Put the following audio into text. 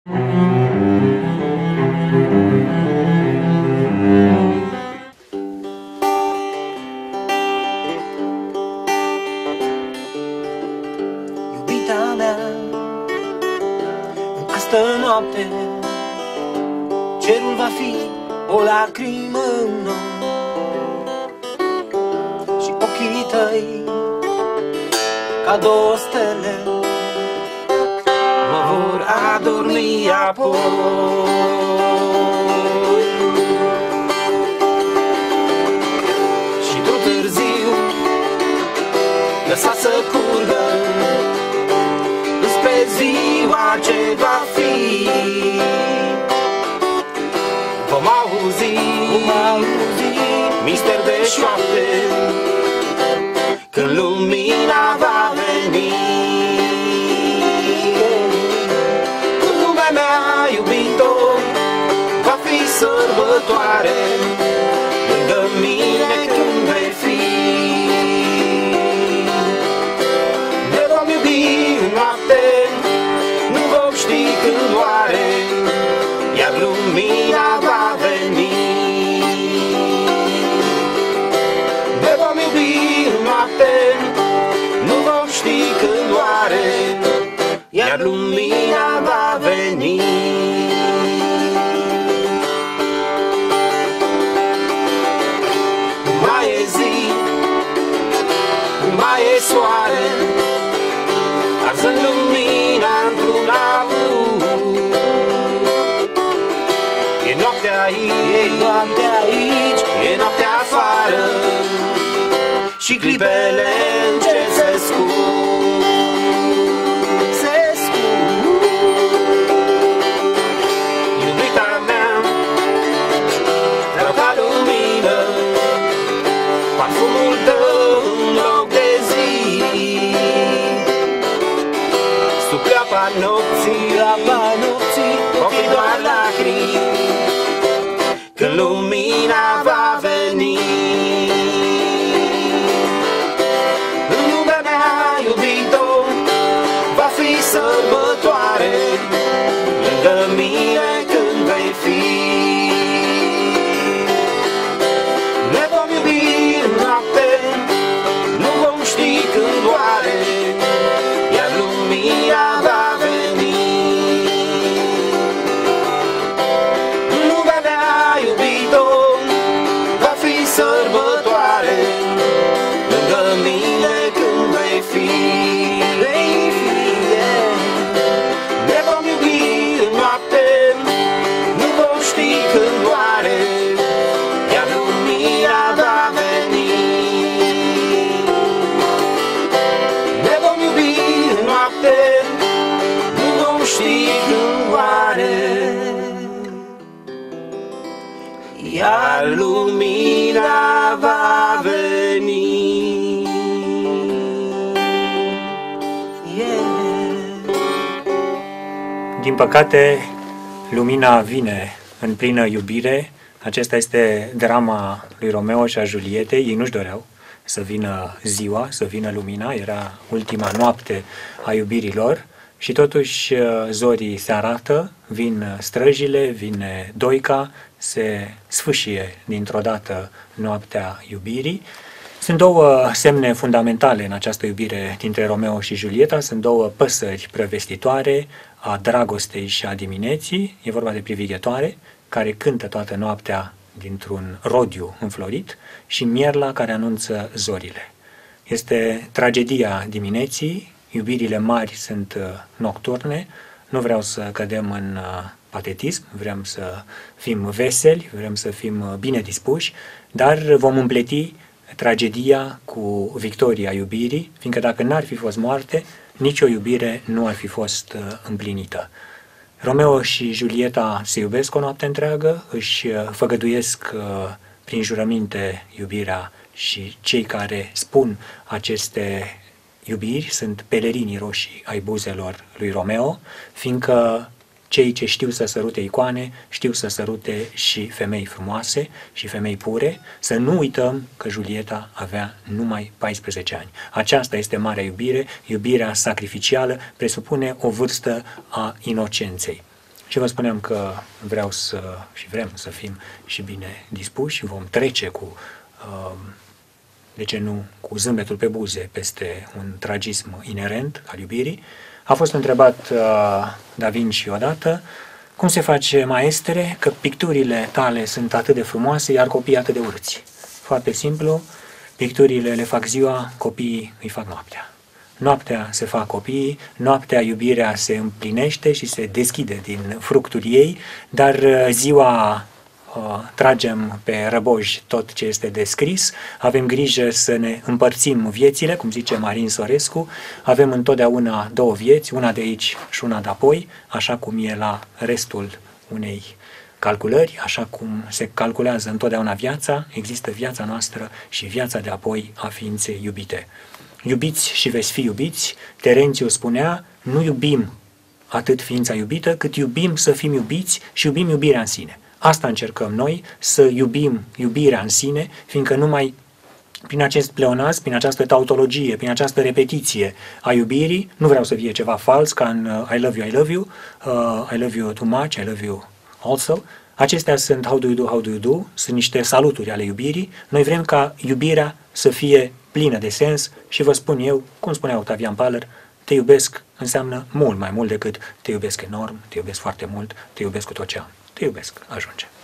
Iubita mea, în astă noapte cerul va fi o lacrimă în noi și ochii tăi ca două stele mă vor adormi apoi. Și tot târziu lăsa să curgă înspre ziua ce va fi. Vom auzi mister de șoapte când lumina va veni. În lumea mea, iubito, va fi sărbătoare lângă mine când vei fi. Ne vom iubi în noapte, nu vom ști când doare, iar lumina va veni. Ne vom iubi în noapte, nu vom ști când doare, iar lumina va veni. Nu mai e zi, nu mai e soare, arzând lumina într-un avânt. E noaptea aici, e noaptea afară și clipele încet se scurg. Iubita mea, te-ar ca lumină, parfumul tău în loc de zi. Sub pleoapa nopții, vom fi doar lacrimi când lumina va veni. În lumea mea, iubito, va fi sărbătoare lângă mine când vei fi. Ne vom iubi în noapte, nu vom ști când doare, iar lumina va veni. În lumea mea, iubito, va fi sărbătoare lângă mine când vei fi. Ne vom iubi în noapte, nu vom ști când doare, iar lumina va veni. Ne vom iubi în noapte, nu vom ști când doare, iar lumina va veni. Din păcate, lumina vine în plină iubire. Acesta este drama lui Romeo și a Julietei. Ei nu-și doreau să vină ziua, să vină lumina. Era ultima noapte a iubirilor și totuși zorii se arată, vin străjile, vine Doica, se sfâșie dintr-o dată noaptea iubirii. Sunt două semne fundamentale în această iubire dintre Romeo și Julieta, sunt două păsări prăvestitoare a dragostei și a dimineții. E vorba de privighetoare, care cântă toată noaptea dintr-un rodiu înflorit, și mierla care anunță zorile. Este tragedia dimineții, iubirile mari sunt nocturne, nu vreau să cădem în patetism, vrem să fim veseli, vrem să fim bine dispuși, dar vom împleti tragedia cu victoria iubirii, fiindcă dacă n-ar fi fost moarte, nicio iubire nu ar fi fost împlinită. Romeo și Julieta se iubesc o noapte întreagă, își făgăduiesc prin jurăminte iubirea și cei care spun aceste iubiri sunt pelerinii roșii ai buzelor lui Romeo, fiindcă cei ce știu să sărute icoane, știu să sărute și femei frumoase și femei pure. Să nu uităm că Julieta avea numai 14 ani. Aceasta este marea iubire, iubirea sacrificială presupune o vârstă a inocenței. Și vă spuneam că vrem să fim și bine dispuși, vom trece cu, de ce nu, cu zâmbetul pe buze peste un tragism inerent al iubirii. A fost întrebat Da Vinci odată, cum se face, maestre, că picturile tale sunt atât de frumoase, iar copiii atât de urâți? Foarte simplu, picturile le fac ziua, copiii îi fac noaptea. Noaptea se fac copiii, noaptea iubirea se împlinește și se deschide din fructul ei, dar ziua tragem pe răboj tot ce este descris, avem grijă să ne împărțim viețile, cum zice Marin Sorescu, avem întotdeauna două vieți, una de aici și una de apoi, așa cum e la restul unei calculări, așa cum se calculează întotdeauna viața, există viața noastră și viața de apoi a ființei iubite. Iubiți și veți fi iubiți, Terențiu spunea, nu iubim atât ființa iubită, cât iubim să fim iubiți și iubim iubirea în sine. Asta încercăm noi, să iubim iubirea în sine, fiindcă numai prin acest pleonaz, prin această tautologie, prin această repetiție a iubirii, nu vreau să fie ceva fals, ca în I love you, I love you, I love you too much, I love you also. Acestea sunt how do you do, how do you do, sunt niște saluturi ale iubirii. Noi vrem ca iubirea să fie plină de sens și vă spun eu, cum spunea Octavian Paler, te iubesc înseamnă mult mai mult decât te iubesc enorm, te iubesc foarte mult, te iubesc cu tot ce am. Te iubesc, ajunge.